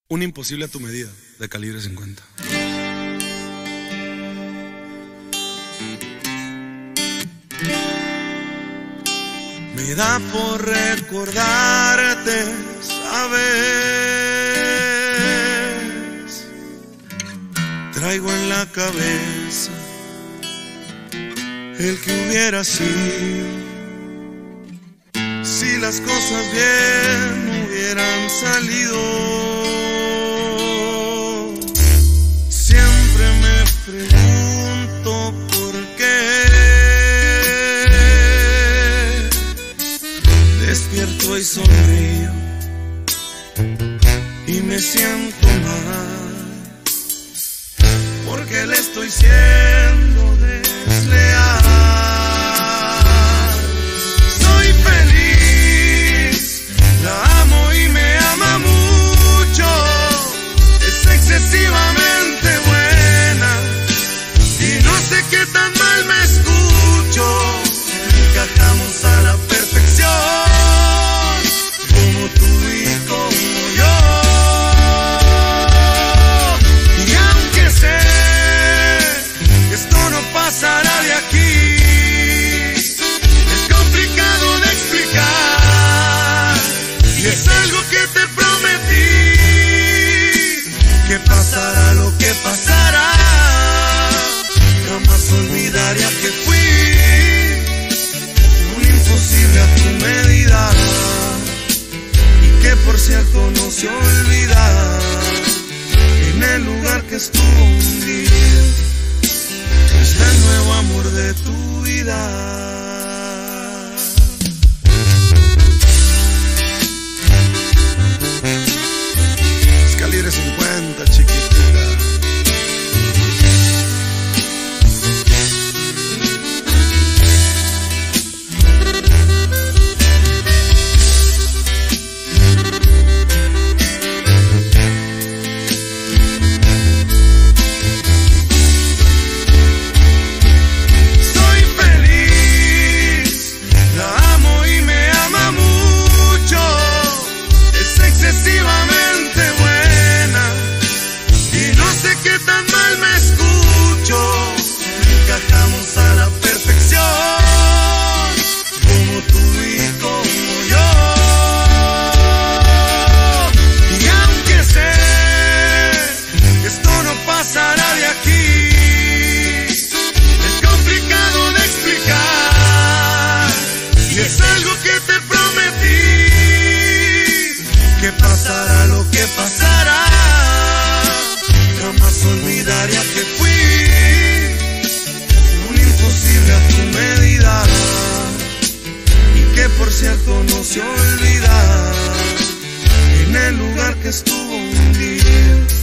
Un imposible a tu medida, de Calibre 50. Me da por recordarte, sabes. Traigo en la cabeza el que hubiera sido si las cosas bien hubieran salido. Siempre me pregunto por qué despierto y sonrío y me siento mal, porque le estoy siendo desleal. Soy feliz, la amo y me ama mucho, es excesivamente buena y no sé qué tan mal me escucho. Encajamos a la perfección, como tú y como yo. Y aunque sé que esto no pasará de aquí, es complicado de explicar y es algo que te prometí, que pasará lo que pasará, jamás olvidaría que fui un imposible a tu medida, y que por cierto no se olvida en el lugar que estuvo un día está el nuevo amor de tu vida. Es Calibre 50, chiquitita. Excesivamente buena y no sé qué tan mal me escucho. Encajamos a la perfección, como tú y como yo. Y aunque sé que esto no pasará de aquí, es complicado de explicar y es algo que te prometí, que pasará lo que pasará, jamás olvidaría que fui un imposible a tu medida, y que por cierto no se olvida en el lugar que estuvo un día